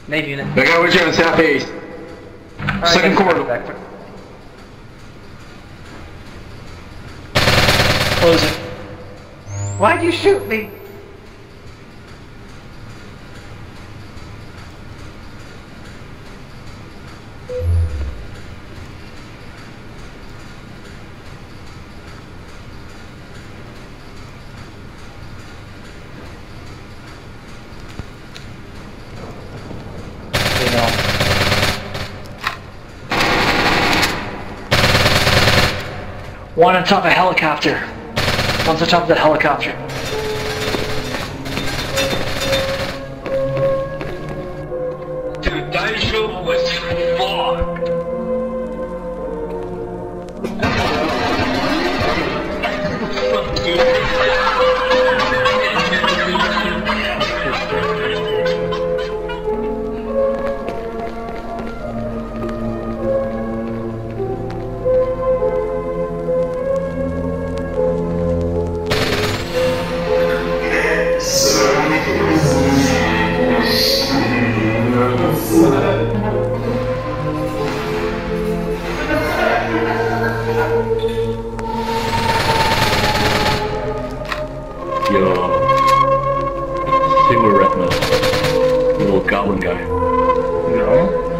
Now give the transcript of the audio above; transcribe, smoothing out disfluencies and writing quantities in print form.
Navy unit. I got what you on southeast. Second corridor. Close it. Why'd you shoot me? One on top of a helicopter. One's on top of that helicopter. Dude, that show was fucked. Yo, Sigma Retina, little goblin guy. No.